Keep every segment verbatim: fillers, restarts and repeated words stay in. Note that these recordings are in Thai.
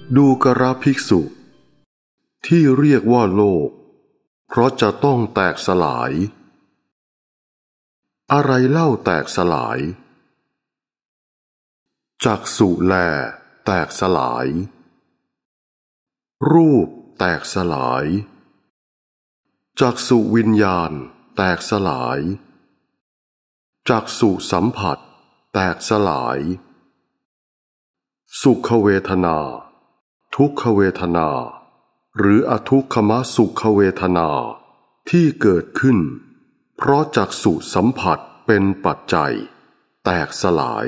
ดูกระภิกษุที่เรียกว่าโลกเพราะจะต้องแตกสลายอะไรเล่าแตกสลายจักษุแลแตกสลายรูปแตกสลายจักษุวิญญาณแตกสลายจักษุสัมผัสแตกสลายสุขเวทนาทุกขเวทนาหรืออทุกขมสุขเวทนาที่เกิดขึ้นเพราะจักษุสัมผัสเป็นปัจจัยแตกสลาย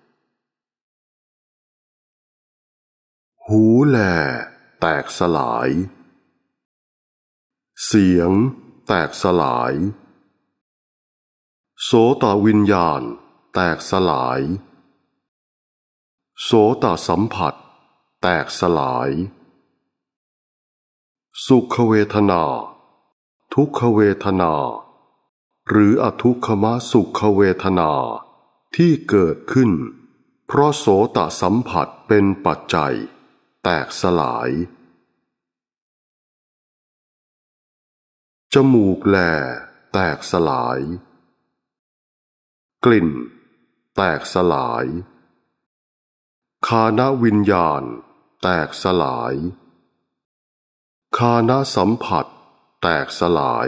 หูแลแตกสลายเสียงแตกสลายโสตวิญญาณแตกสลายโสตสัมผัสแตกสลายสุขเวทนาทุกขเวทนาหรืออทุกขมสุขเวทนาที่เกิดขึ้นเพราะโสตสัมผัสเป็นปัจจัยแตกสลายจมูกแลแตกสลายกลิ่นแตกสลายฆานวิญญาณแตกสลายฆานสัมผัสแตกสลาย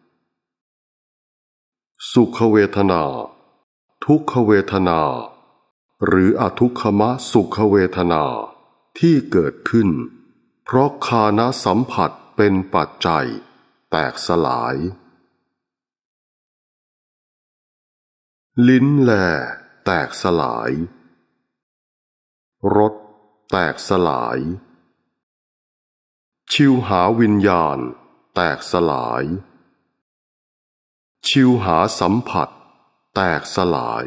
สุขเวทนาทุกขเวทนาหรืออทุกขมสุขเวทนาที่เกิดขึ้นเพราะฆานสัมผัสเป็นปัจจัยแตกสลายลิ้นแลแตกสลายรสแตกสลายชิวหาวิญญาณแตกสลายชิวหาสัมผัสแตกสลาย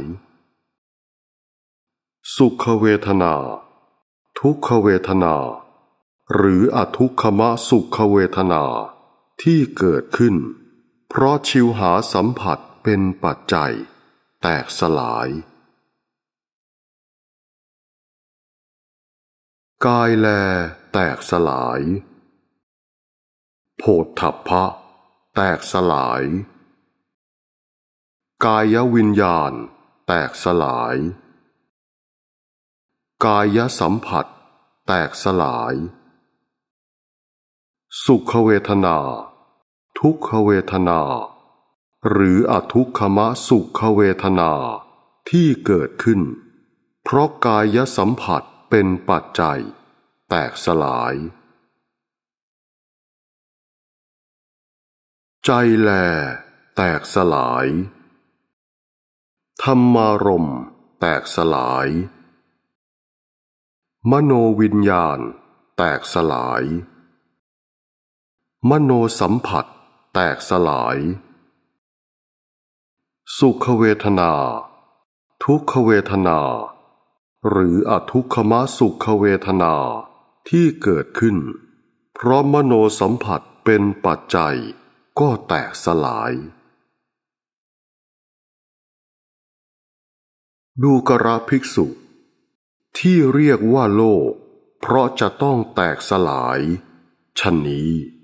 สุขเวทนาทุกขเวทนาหรืออทุกขมสุขเวทนาที่เกิดขึ้นเพราะชิวหาสัมผัสเป็นปัจจัยแตกสลายกายแลแตกสลายโผฏฐัพพะแตกสลายกายวิญญาณแตกสลายกายสัมผัสแตกสลายสุขเวทนาทุกขเวทนาหรืออทุกขมสุขเวทนาที่เกิดขึ้นเพราะกายสัมผัสเป็นปัจจัยแตกสลายใจแลแตกสลายธรรมารมณ์แตกสลายมโนวิญญาณแตกสลายมโนสัมผัสแตกสลายสุขเวทนาทุกขเวทนาหรืออทุกขมสุขเวทนาที่เกิดขึ้นเพราะมโนสัมผัสเป็นปัจจัยก็แตกสลายดูกระภิกษุที่เรียกว่าโลกเพราะจะต้องแตกสลายฉะนี้